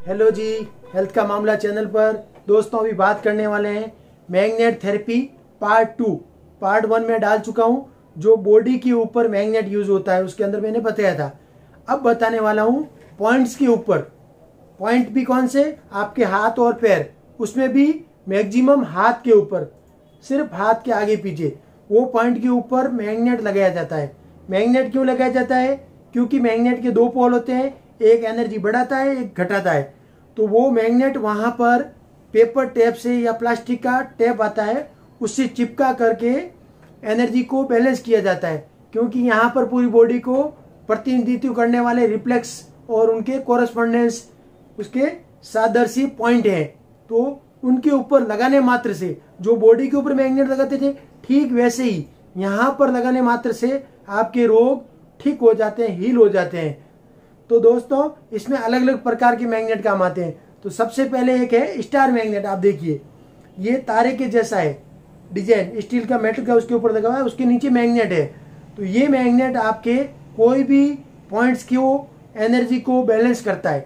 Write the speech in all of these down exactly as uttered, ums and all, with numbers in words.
Hello जी, health का मामला channel पर दोस्तों अभी बात करने वाले हैं magnet therapy part two. Part one में डाल चुका हूं जो बॉडी के ऊपर मैग्नेट यूज होता है, उसके अंदर मैंने बताया था। अब बताने वाला हूं पॉइंट्स के ऊपर। पॉइंट भी कौन से? आपके हाथ और पैर, उसमें भी मैक्सिमम हाथ के ऊपर, सिर्फ हाथ के आगे पीछे वो पॉइंट के ऊपर मैग्नेट लगाया जाता है। मैग्नेट क्यों लगाया जाता है? क्योंकि मैग्नेट के दो पोल होते हैं, एक एनर्जी बढ़ाता है, एक घटाता है। तो वो मैग्नेट वहां पर पेपर टेप से या प्लास्टिक का टेप आता है, उससे चिपका करके एनर्जी को बैलेंस किया जाता है। क्योंकि यहाँ पर पूरी बॉडी को प्रतिनिधित्व करने वाले रिफ्लेक्स और उनके कोरस्पॉन्डेंस, उसके सादृश्य पॉइंट हैं, तो उनके ऊपर लगाने मात्र से, जो बॉडी के ऊपर मैग्नेट लगाते थे ठीक वैसे ही यहाँ पर लगाने मात्र से आपके रोग ठीक हो जाते हैं, हील हो जाते हैं। तो दोस्तों इसमें अलग अलग प्रकार के मैग्नेट काम आते हैं। तो सबसे पहले एक है स्टार मैग्नेट। आप देखिए ये तारे के जैसा है डिजाइन, स्टील का मेटल का उसके ऊपर लगा हुआ है, उसके नीचे मैग्नेट है। तो ये मैग्नेट आपके कोई भी पॉइंट्स की वो एनर्जी को बैलेंस करता है।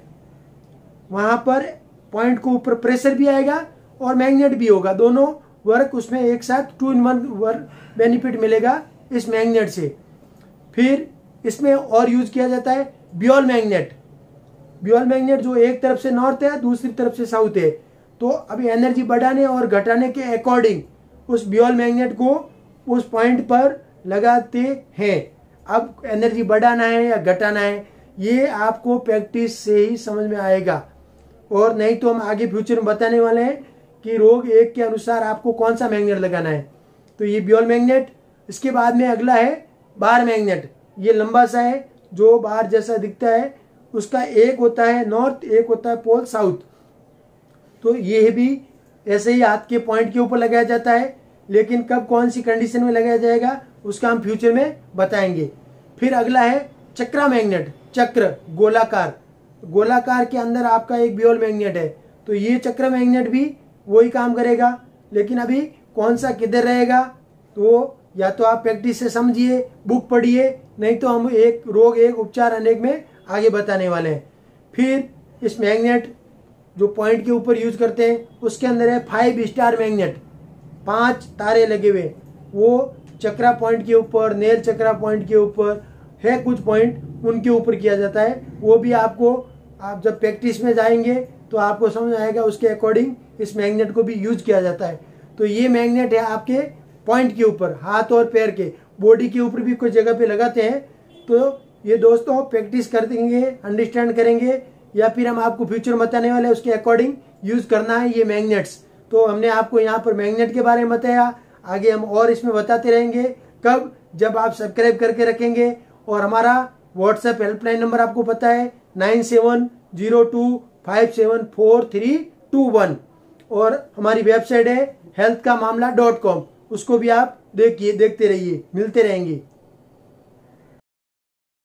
वहां पर पॉइंट को ऊपर प्रेशर भी आएगा और मैग्नेट भी होगा, दोनों वर्क उसमें एक साथ two in one work benefit मिलेगा इस मैग्नेट से। फिर इसमें और यूज किया जाता है ब्योल मैग्नेट। ब्योल मैग्नेट जो एक तरफ से नॉर्थ है, दूसरी तरफ से साउथ है। तो अभी एनर्जी बढ़ाने और घटाने के अकॉर्डिंग उस ब्योल मैग्नेट को उस पॉइंट पर लगाते हैं। अब एनर्जी बढ़ाना है या घटाना है ये आपको प्रैक्टिस से ही समझ में आएगा, और नहीं तो हम आगे फ्यूचर में बताने वाले हैं कि रोग एक के अनुसार आपको कौन सा मैग्नेट लगाना है। तो ये ब्योल मैग्नेट। इसके बाद में अगला है बार मैग्नेट। ये लंबा सा है, जो बार जैसा दिखता है, उसका एक होता है नॉर्थ, एक होता है पोल साउथ। तो ये भी ऐसे ही हाथ के पॉइंट के ऊपर लगाया जाता है, लेकिन कब कौन सी कंडीशन में लगाया जाएगा उसका हम फ्यूचर में बताएंगे। फिर अगला है चक्रा मैग्नेट। चक्र गोलाकार, गोलाकार के अंदर आपका एक ब्योल मैग्नेट है। तो ये चक्र मैग्नेट भी वही काम करेगा, लेकिन अभी कौन सा किधर रहेगा तो या तो आप प्रैक्टिस से समझिए, बुक पढ़िए, नहीं तो हम एक रोग एक उपचार अनेक में आगे बताने वाले हैं। फिर इस मैग्नेट जो पॉइंट के ऊपर यूज करते हैं उसके अंदर है फाइव स्टार मैग्नेट। पांच तारे लगे हुए, वो चक्रा पॉइंट के ऊपर, नेल चक्रा पॉइंट के ऊपर है, कुछ पॉइंट उनके ऊपर किया जाता है। वो भी आपको, आप जब प्रैक्टिस में जाएंगे तो आपको समझ आएगा, उसके अकॉर्डिंग इस मैग्नेट को भी यूज किया जाता है। तो ये मैग्नेट है आपके पॉइंट के ऊपर, हाथ और पैर के, बॉडी के ऊपर भी कुछ जगह पे लगाते हैं। तो ये दोस्तों प्रैक्टिस कर देंगे, अंडरस्टैंड करेंगे, या फिर हम आपको फ्यूचर में बताने वाले उसके अकॉर्डिंग यूज करना है ये मैग्नेट्स। तो हमने आपको यहाँ पर मैग्नेट के बारे में बताया, आगे हम और इसमें बताते रहेंगे। कब? जब आप सब्सक्राइब करके रखेंगे। और हमारा व्हाट्सएप हेल्पलाइन नंबर आपको पता है nine seven zero two five seven four three two one, और हमारी वेबसाइट है हेल्थ का मामला डॉट कॉम। उसको भी आप देखिए, देखते रहिए, मिलते रहेंगे।